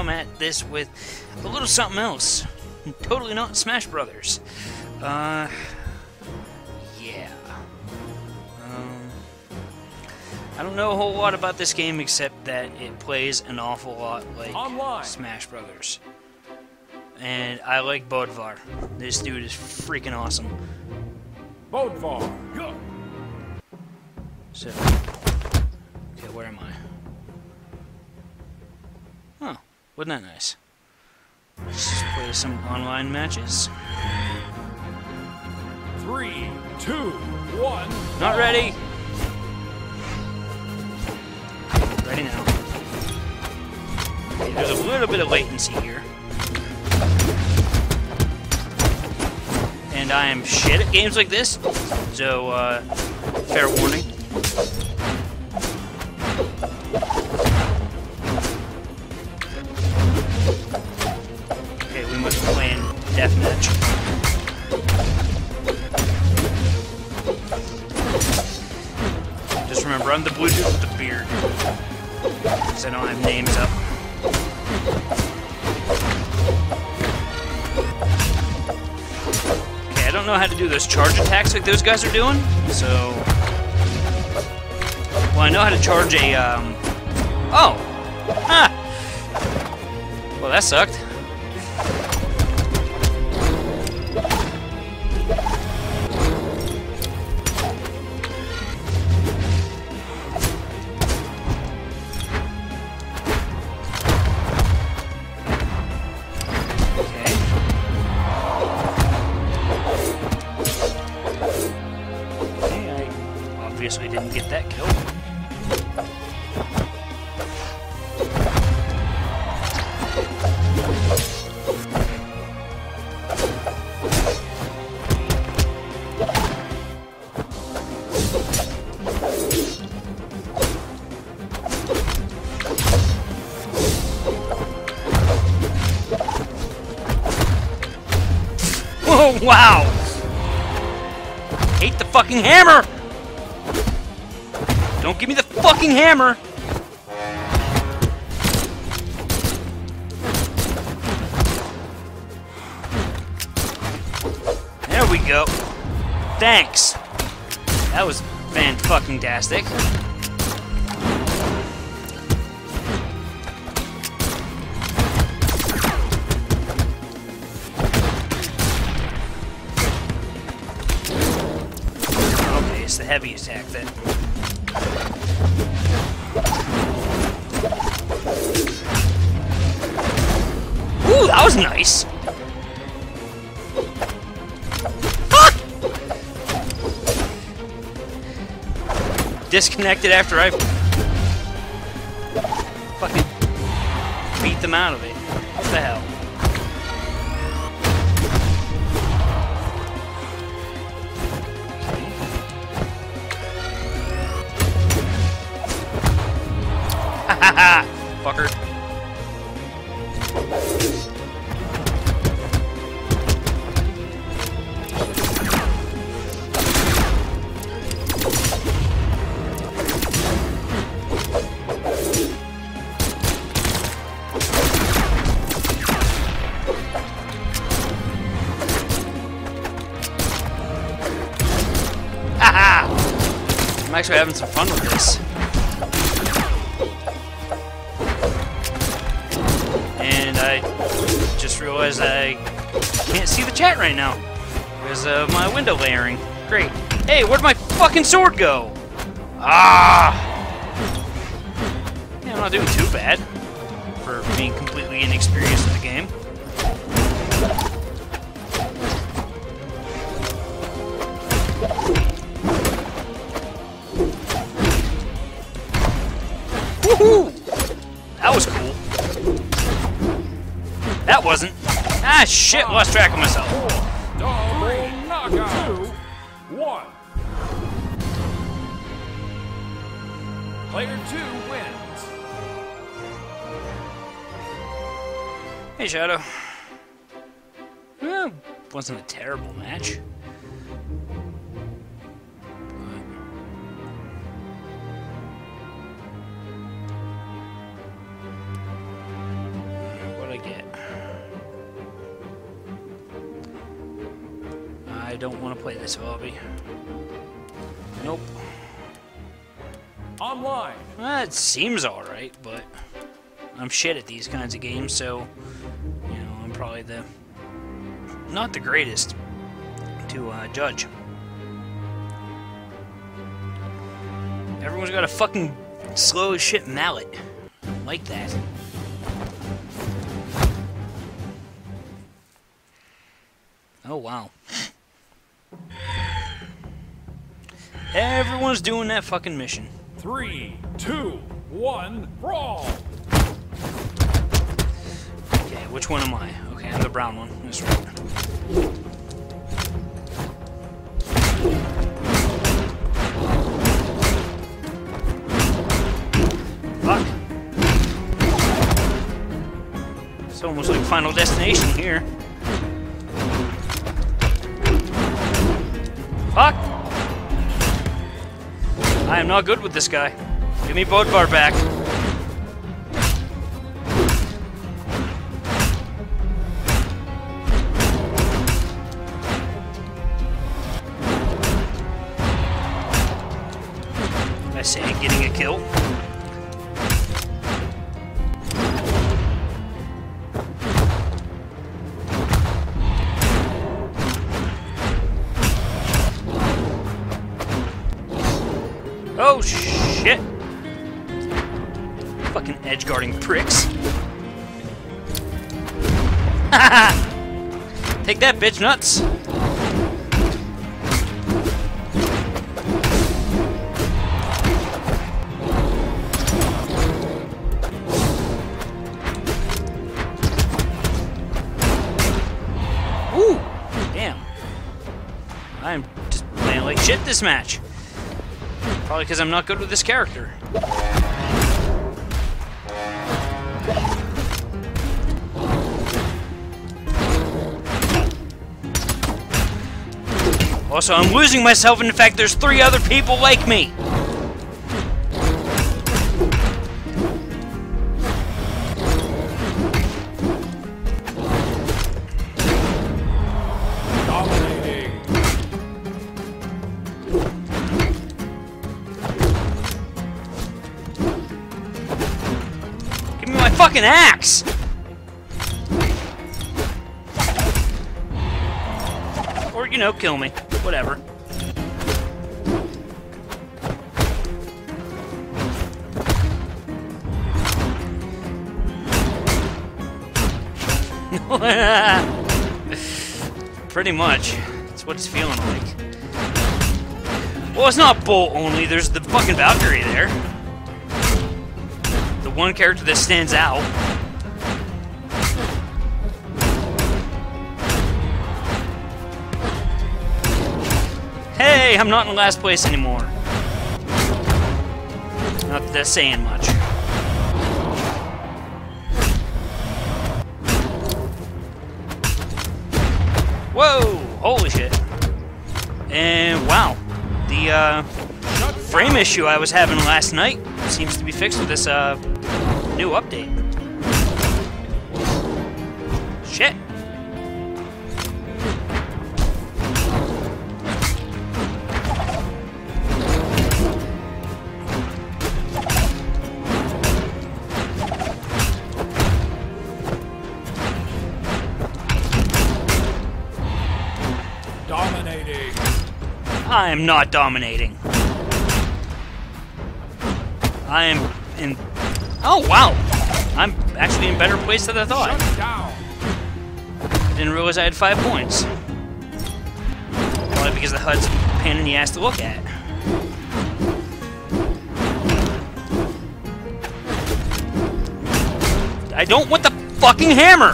come at this with a little something else. Totally not Smash Brothers. Yeah. I don't know a whole lot about this game except that it plays an awful lot like Smash Brothers. And I like Bodvar. This dude is freaking awesome. Bodvar, go! So, okay, where am I? Oh, wasn't that nice? Let's just play some online matches. 3, 2, 1. Not ready! Ready now. Okay, there's a little bit of latency here. And I am shit at games like this, so, fair warning. Okay, we must be playing deathmatch. Just remember, I'm the blue dude with the beard. Because I don't have names up. Okay, I don't know how to do those charge attacks like those guys are doing, so... Well, I know how to charge a, Oh! Ah! Well, that sucked. Obviously didn't get that kill. Oh, wow! Hate the fucking hammer! Don't give me the fucking hammer! There we go. Thanks. That was fan-fucking-tastic. Okay, it's the heavy attack then. Ooh, that was nice! Ah! Disconnected after I fucking beat them out of it. What the hell? Hahaha! Fucker. Haha! I'm actually having some fun with this. And I just realized I can't see the chat right now because of my window layering. Great. Hey, where'd my fucking sword go? Ah! Yeah, I'm not doing too bad for being completely inexperienced in the game. Woohoo! That was cool. That wasn't. Ah, shit, lost track of myself. 4, 3, knockout. 2, 1. Player 2 wins. Hey, Shadow. Well, wasn't a terrible match. don't want to play this obby. Nope. Online. Well, it seems alright, but I'm shit at these kinds of games, so, you know, I'm probably not the greatest to judge. Everyone's got a fucking slow as shit mallet. I like that. Oh, wow. Everyone's doing that fucking mission. 3, 2, 1, brawl! Okay, which one am I? Okay, I'm the brown one. That's right. Fuck. It's almost like Final Destination here. Fuck! I am not good with this guy. Give me Bodvar back. I say getting a kill. Oh, shit! Fucking edge-guarding pricks. Haha! Take that, bitch nuts! Ooh! Damn. I'm just playing like shit this match. Probably because I'm not good with this character. Also, I'm losing myself in the fact there's 3 other people like me. Dominating. Give me my fucking axe! Or, you know, kill me. Whatever. Pretty much. That's what it's feeling like. Well, it's not Bolt only. There's the fucking Valkyrie there. The one character that stands out. Hey, I'm not in last place anymore. Not that that's saying much. Whoa! Holy shit. And wow. The frame issue I was having last night seems to be fixed with this new update. Shit. Dominating. I am not dominating. I am in... Oh, wow! I'm actually in better place than I thought. Shut down. I didn't realize I had 5 points. Probably because the HUD's a pain in the ass to look at. I don't want the fucking hammer!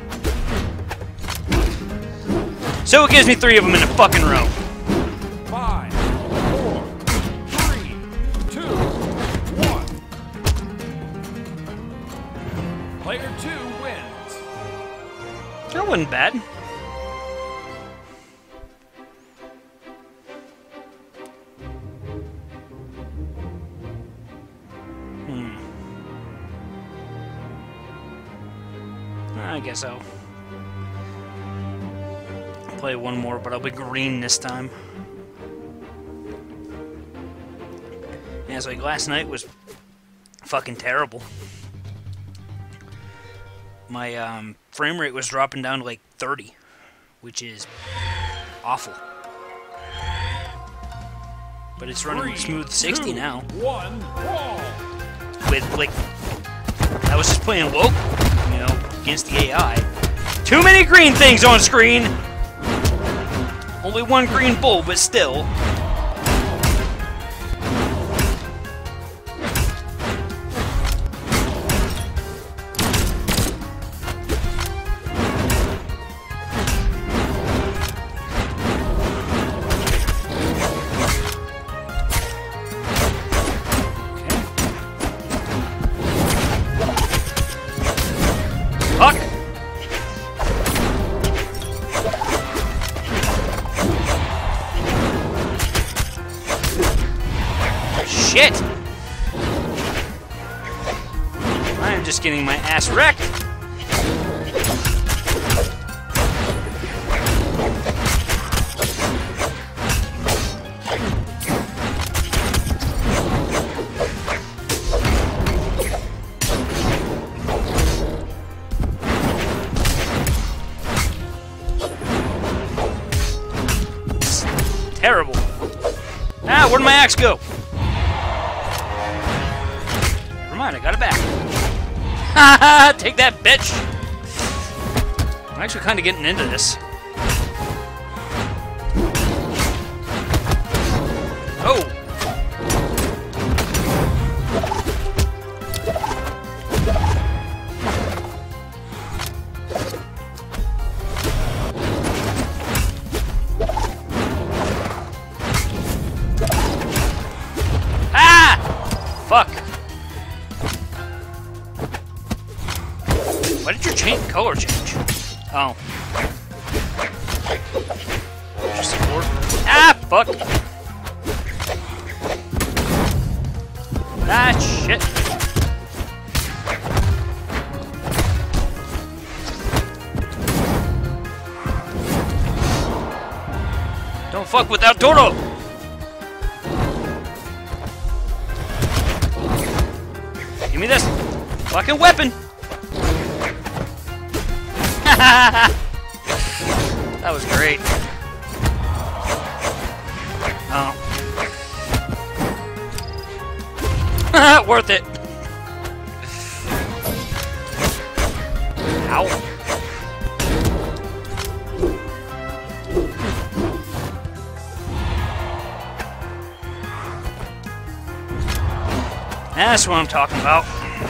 So it gives me 3 of them in a fucking row. 5, 4, 3, 2, 1. Player 2 wins. That wasn't bad. I guess so. play one more, but I'll be green this time. Yeah, it's like last night was fucking terrible. My frame rate was dropping down to like 30, which is awful. But it's running smooth 60 now. 1, brawl. With like, I was just playing local, you know, against the AI. Too many green things on screen. Only one green bull, but still. Fuck! Shit! I am just getting my ass wrecked. Terrible. Ah, where'd my axe go? Never mind, I got it back. Haha, take that, bitch! I'm actually kind of getting into this. Oh! Fuck. Why did your color change? Oh. Just support. Ah, fuck. Ah, shit. Don't fuck with Arturo. Give me this fucking weapon! That was great. Oh. Worth it. Ow. That's what I'm talking about.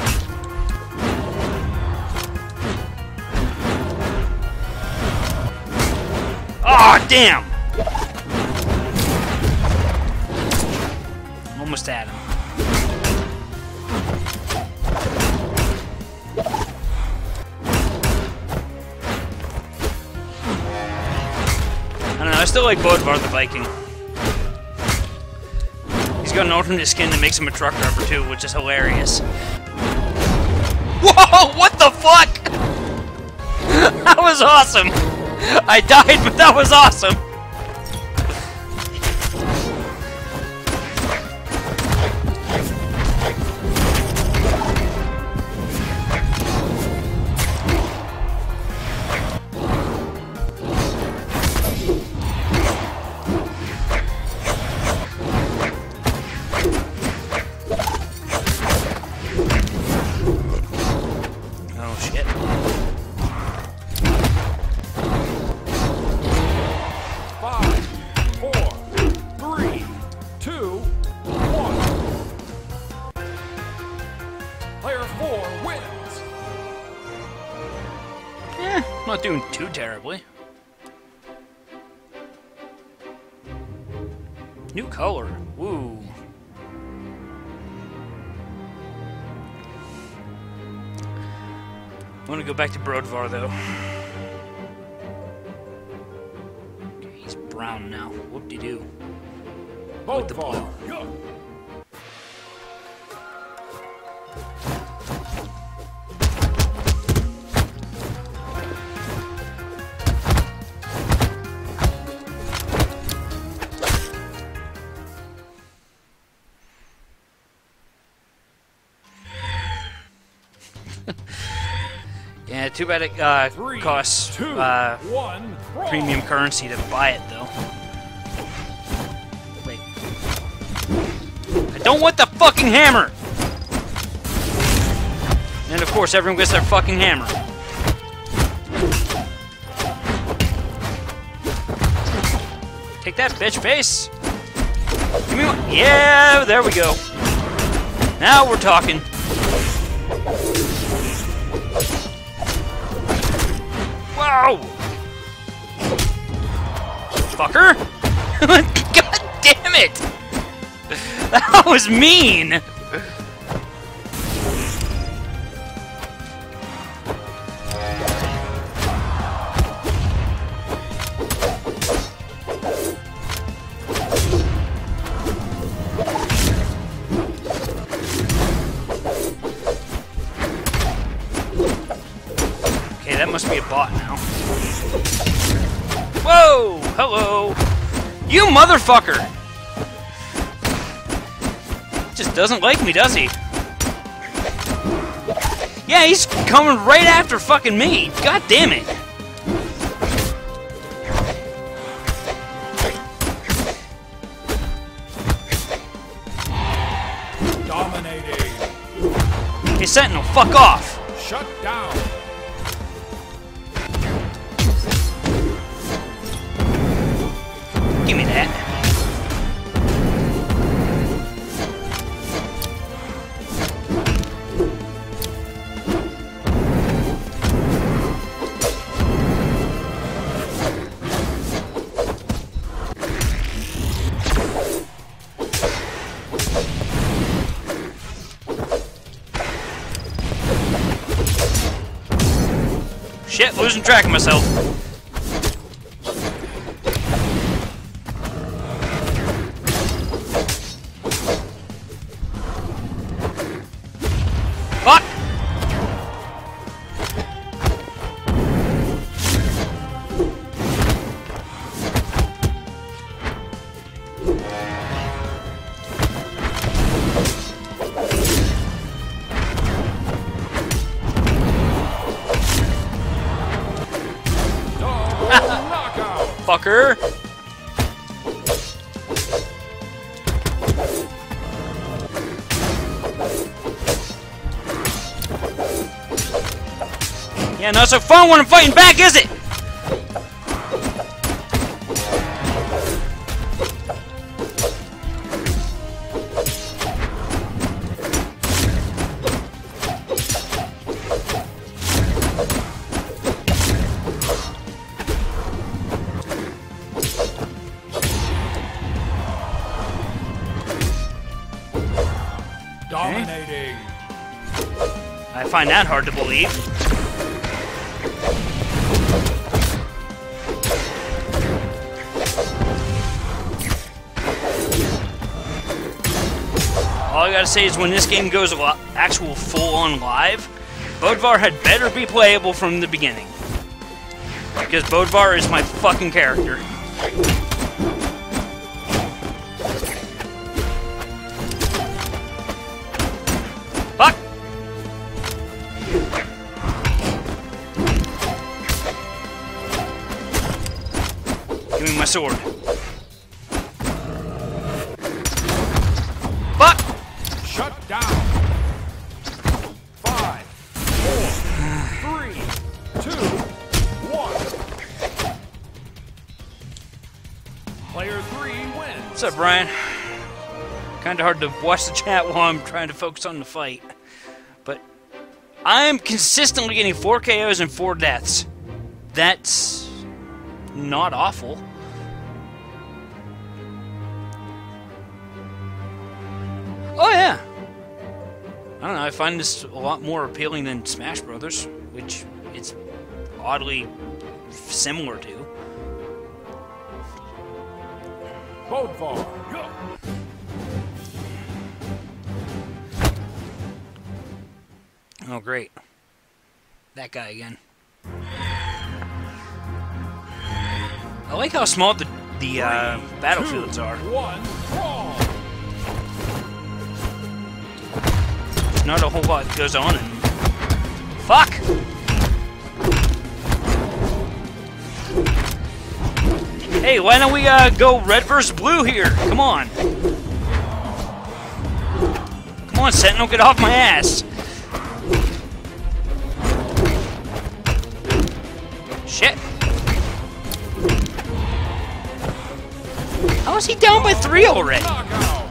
Aw, oh, damn! Almost at him. I don't know, I still like Bodvar the Viking. He's got an alternate skin that makes him a truck driver too, which is hilarious. Whoa! What the fuck? That was awesome! I died, but that was awesome! Not doing too terribly. New color. Woo. I want to go back to Brodvar though. Okay, he's brown now. Whoop-de-doo. With the blue. Yeah, too bad it costs 3, 2, 1, premium currency to buy it, though. Wait. I don't want the fucking hammer! And of course, everyone gets their fucking hammer. Take that, bitch face! Give me one. Yeah, there we go. Now we're talking. Wow! Fucker! God damn it! That was mean! Okay, that must be a bot now. Whoa! Hello! You motherfucker! Just doesn't like me, does he? Yeah, he's coming right after fucking me. God damn it! Dominating. Hey, Sentinel, fuck off! Shut down. Give me that. Shit, losing track of myself. Fuck! Knockout. Fucker! Yeah, not so fun when I'm fighting back, is it? Dominating. I find that hard to believe. All I gotta say is when this game goes actual full-on live, Bodvar had better be playable from the beginning. Because Bodvar is my fucking character. Fuck! Give me my sword. Fuck! Shut down. 5, 4, 3, 2, 1. Player 3 wins. What's up, Brian? Kinda hard to watch the chat while I'm trying to focus on the fight. But I'm consistently getting 4 KOs and 4 deaths. That's not awful. Oh yeah. I don't know, I find this a lot more appealing than Smash Brothers, which it's oddly similar to. Bodvar, go. Oh great. That guy again. I like how small the battlefields are. 1, brawl. Not a whole lot goes on in them. Fuck! Hey, why don't we go red versus blue here? Come on. Come on, Sentinel, get off my ass. Shit. How is he down by 3 already? Knockout.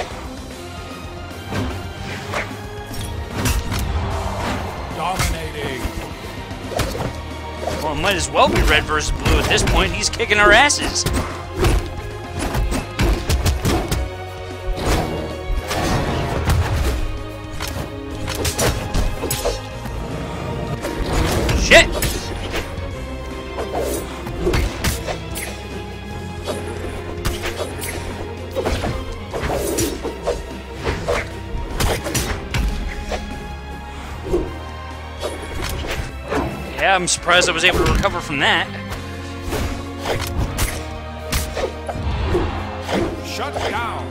Dominating. Well, it might as well be red versus blue at this point. He's kicking our asses. Shit! Yeah, I'm surprised I was able to recover from that. Shut down.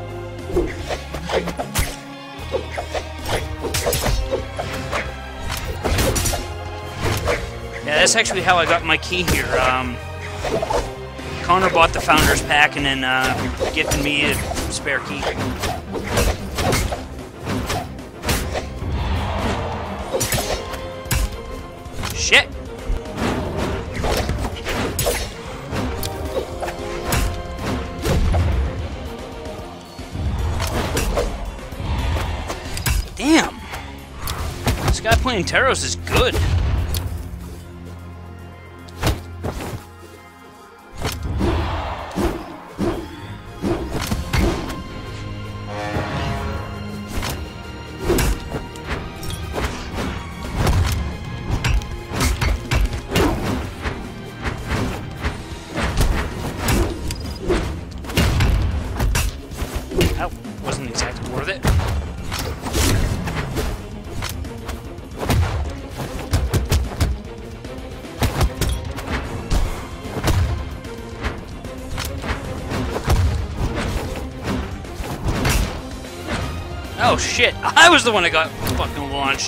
Yeah, that's actually how I got my key here. Connor bought the Founders Pack and then gifted me a spare key. Shit! Damn! This guy playing Taros is good. That wasn't exactly worth it. Oh shit, I was the one that got fucking launched.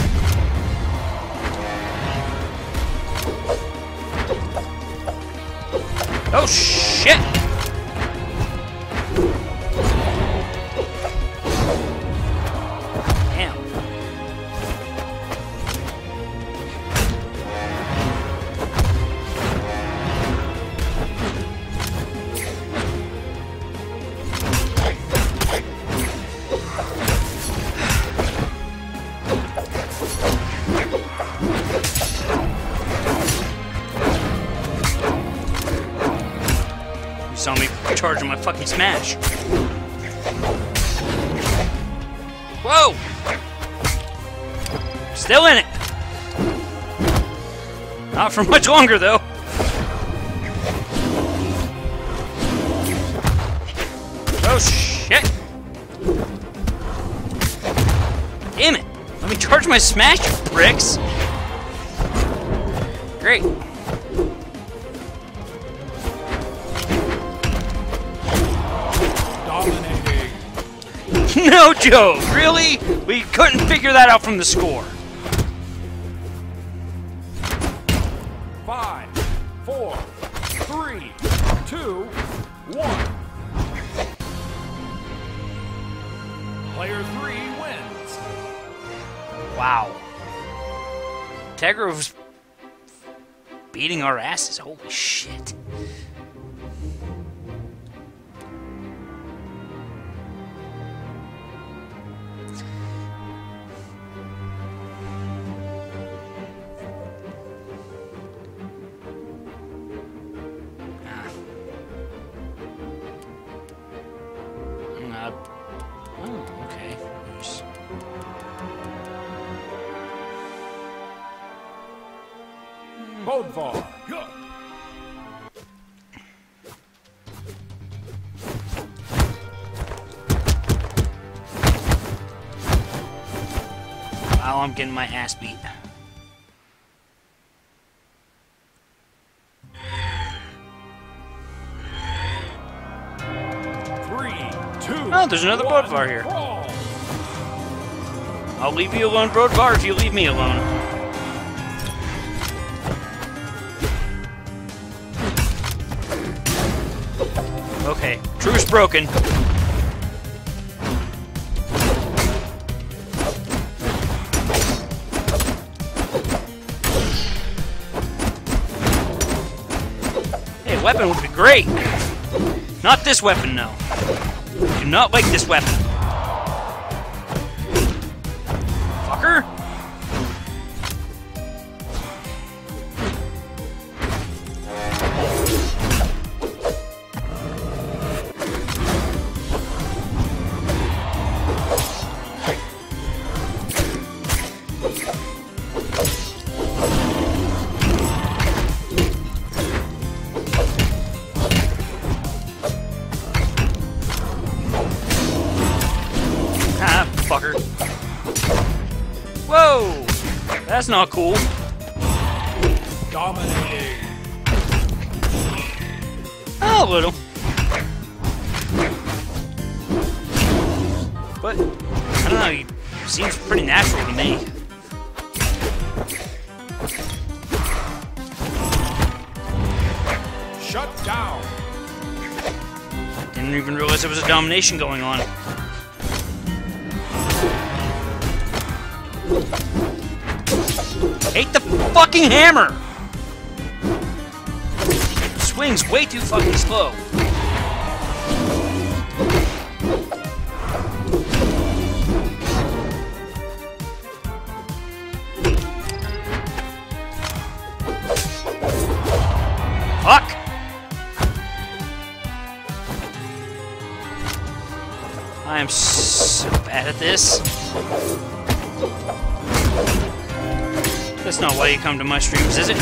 Oh shit! Damn. You saw me charging my fucking smash. Whoa! Still in it. Not for much longer, though. Oh, shit. Damn it. Let me charge my smash, you bricks. Great. Dominating. No joke, really? We couldn't figure that out from the score. 5, 4, 3, 2, 1. Player 3 wins. Wow. Tegro's beating our asses, holy shit. Oh, okay. There's... Bodvar. Yeah. Wow, I'm getting my ass beat. Oh, there's another Bodvar here. I'll leave you alone, Bodvar, if you leave me alone. almost broken. Hey, weapon would be great. Not this weapon, no. I do not like this weapon. Fucker. Fucker. Whoa! That's not cool. Dominating. Oh, a little. But, I don't know, he seems pretty natural to me. Shut down. Didn't even realize there was a domination going on. Hate the fucking hammer! Swings way too fucking slow. Fuck! I am so bad at this. That's not why you come to my streams, is it?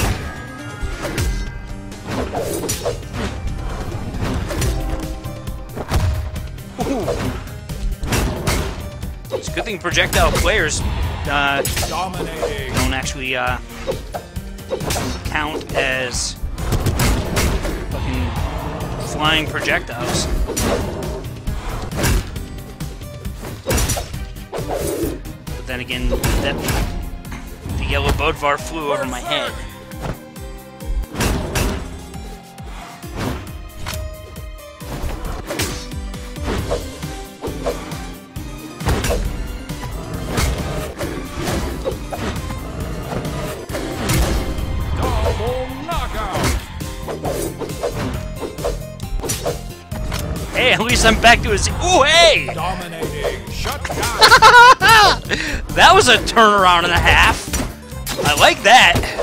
Ooh. It's a good thing projectile players don't actually count as fucking flying projectiles. But then again, the yellow Bodvar flew over my head. Double knockout. Hey, at least I'm back to his. Ooh, hey! Dominating. Shut down. That was a turnaround and a half. I like that.